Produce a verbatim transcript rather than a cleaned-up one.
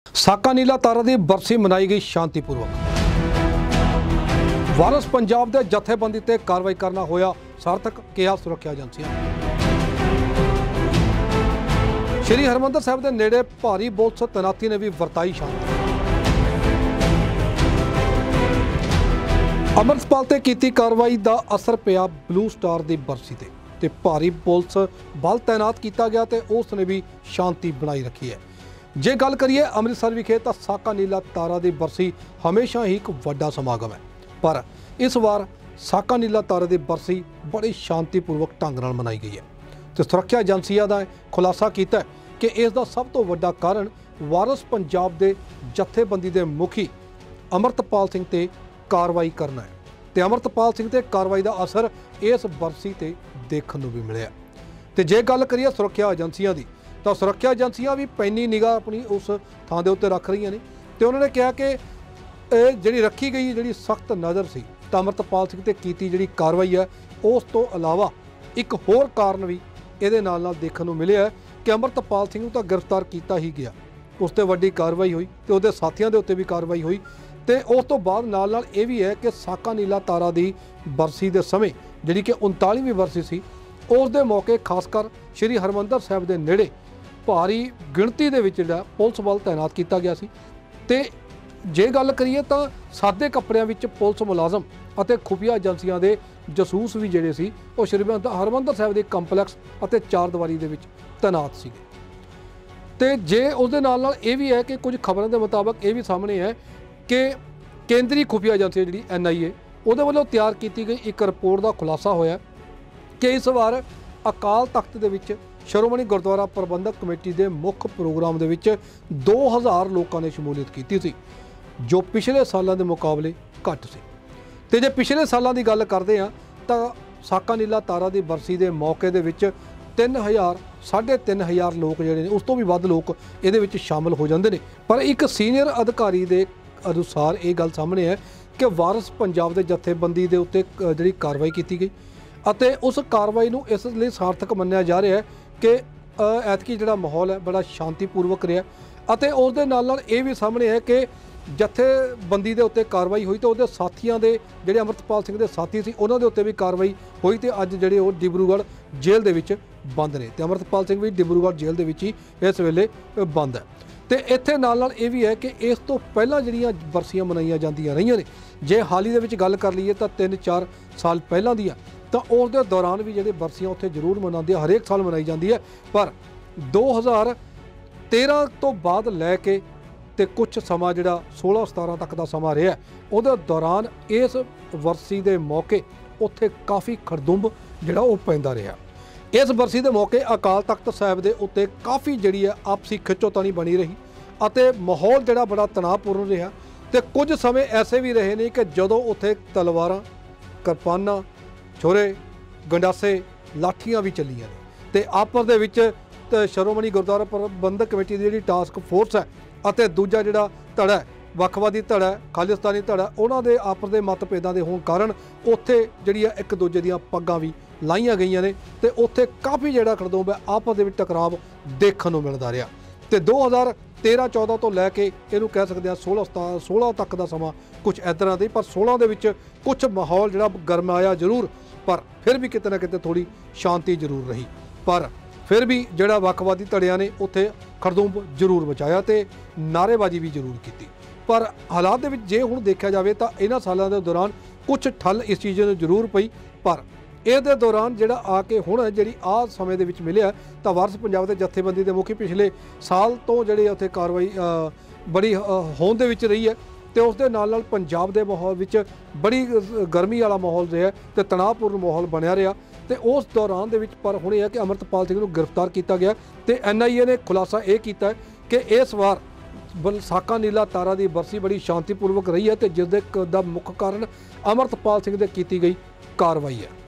साका नीला तारा की बरसी मनाई गई शांतिपूर्वक। वारस पंजाब के जथेबंदी ते कार्रवाई करना होया सार्थक, कहा सुरक्षा एजेंसियां। श्री हरमंदर साहिब के नेड़े भारी पुलिस तैनाती ने भी वरताई शांति। अमृतपाल ते कीती कार्रवाई का असर पिया ब्लू स्टार की बरसी ते, ते भारी पुलिस बल तैनात किया गया ते उसने भी शांति बनाई रखी है। जे गल करिए अमृतसर विखे तो साका नीला तारा की बरसी हमेशा ही एक वड्डा समागम है, पर इस बार साका नीला तारा की बरसी बड़ी शांतिपूर्वक ढंग नाल मनाई गई है। तो सुरक्षा एजेंसियां का खुलासा किया कि इसका सब तो वड्डा कारण वारस पंजाब के जथेबंदी के मुखी अमृतपाल सिंह ते कार्रवाई करना है। तो अमृतपाल सिंह ते कार्रवाई का असर इस बरसी ते देखने को भी मिले। तो जे गल करिए सुरक्षा एजेंसियां की, तो सुरक्षा एजेंसियां भी पैनी निगाह अपनी उस थां दे उत्ते रख रही ने। तो उन्होंने कहा कि जी रखी गई जी सख्त नज़र सी, तो अमृतपाल सिंह ते कीती जी कार्रवाई है, उस तो इलावा एक होर कारण भी ये नाल नाल देखने को मिले है कि अमृतपाल सिंह तो गिरफ्तार किया ही गया, उस ते वड्डी कार्रवाई हुई, तो उसके साथियों के उत्ते भी कार्रवाई हुई। तो उस तो बाद नाल नाल ये भी है कि साका नीला तारा की बरसी के समय जी कि उनतालीवीं बरसी सी, उस दे मौके खासकर श्री हरमंदर साहिब के नेड़े भारी गिणती दे विच जिहड़ा पुलिस बल तैनात किया गया सी। ते जे गल करिए तो सादे कपड़िਆਂ विच पुलिस मुलाजम और खुफिया एजेंसियां के जसूस भी जिहड़े सी वो श्री हरमंदर साहिब के कंपलैक्स और चार दीवारी दे विच तैनात सीगे। ते जे उस दे नाल नाल ये भी है कि कुछ खबरों के मुताबिक ये भी सामने है कि केंद्रीय खुफिया एजेंसी जी एन आई ए उहदे वल्लों तैयार की गई एक रिपोर्ट का खुलासा होया कि इस बार अकाल तख्त दे विच श्रोमणी गुरुद्वारा प्रबंधक कमेटी के मुख्य प्रोग्राम दे विच दो हज़ार लोगों ने शमूलियत की सी, जो पिछले सालों के मुकाबले घट सी। ते जे पिछले सालों की गल करते हैं तो साका नीला तारा की बरसी के मौके दे विच तीन हज़ार साढ़े तीन हज़ार लोग जिहड़े ने उस तो भी वध लोग ये शामिल हो जाते हैं। पर एक सीनियर अधिकारी के अनुसार ये गल सामने है कि वारस पंजाब के जथेबंदी के उत्ते जिहड़ी कार्रवाई की गई अते उस कार्रवाई नूं इस लई सार्थक मन्निया जा रहा है कि ऐतकी जिहड़ा माहौल है बड़ा शांतिपूर्वक रहा। अते उस दे नाल नाल ये भी सामने है कि जथेबंदी के उत्ते कार्रवाई हुई तो उसके साथियों के जिहड़े अमृतपाल सिंह के साथी सी उन्होंने उत्ते भी कार्रवाई हुई, तो अज जिहड़े वो डिब्रूगढ़ जेल दे विच बंद ने, तो अमृतपाल सिंह भी डिब्रूगढ़ जेल दे विच ही इस वेले बंद है। तो इत्थे नाल नाल ये भी है कि इस तो पहलां जिहड़ियां बरसियां मनाईयां जांदियां रहीआं ने, जे हाल ही दे विच गल कर लईए तो तीन चार साल पहलां दी तो उस दे दौरान भी जिहड़े बरसियां उत्थे जरूर मनाते हरेक साल मनाई जाती है। पर दो हज़ार तेरह तो बाद लैके ते कुछ समा जिहड़ा सोलह सतारह तक का समा रहा उहदे दौरान इस बरसी के मौके उत्थे काफ़ी खड़दुंब जिहड़ा वो पैंदा रहा। इस बरसी के मौके अकाल तख्त साहिब के उत्ते काफ़ी जिहड़ी है आपसी खिच्चोतानी बनी रही अते माहौल जिहड़ा बड़ा तनावपूर्ण रहा। तो कुछ समय ऐसे भी रहे ने कि जदों उत्थे तलवारां, किरपानां, छोरे, गंडासे, लाठियां भी चलियां ने, ते आपस दे विच श्रोमणी गुरुद्वारा प्रबंधक कमेटी की जिहड़ी टास्क फोर्स है अते दूजा जिहड़ा धड़ा है वखवादी धड़ा है खालिस्तानी धड़ा उन्हां दे आपस दे मतभेदां दे होण कारण उत्थे जिहड़ी है एक दूजे दीयां पग्गां भी लाईयां गईयां ने, ते उत्थे काफ़ी जिहड़ा खड़दुंब है आपस दे विच टकराव देखण नूं मिलदा रहा। ते दो हज़ार तेरह चौदह तो लैके इहनूं कह सकते हैं सोलह सतारह सोलह तक का समा कुछ इदां दा, पर सोलह दे विच कुछ माहौल जिहड़ा गरमाया जरूर, पर फिर भी किते ना किते थोड़ी शांति जरूर रही। पर फिर भी जिहड़ा वखवादी धड़ियां ने उत्थे खड़दुंब जरूर मचाया ते नारेबाजी भी जरूर की। पर हालात दे विच जे हुण देखा जाए तो इन्हां सालों के दौरान कुछ ठल इस चीज़ में जरूर पई, पर इस दे दौरान जिहड़ा आके हुण जिहड़ी आ समय दे विच मिलिया तो वारस पंजाब के जथेबंदी के मुखी पिछले साल तो जिहड़ी उत्थे कार्रवाई बड़ी होंद दे विच रही है। तो उस दे नाल नाल पंजाब के माहौल विच बड़ी गर्मी वाला माहौल रहा, तो तनावपूर्ण माहौल बनया रहा। तो उस दौरान दे विच पर हुण यह है कि अमृतपाल सिंह नूं गिरफ्तार किया गया। तो एन आई ए ने खुलासा ये किया कि इस बार साका नीला तारा की बरसी बड़ी शांतिपूर्वक रही है, तो जिसका मुख्य कारण अमृतपाल सिंह दे कीती गई कार्रवाई है।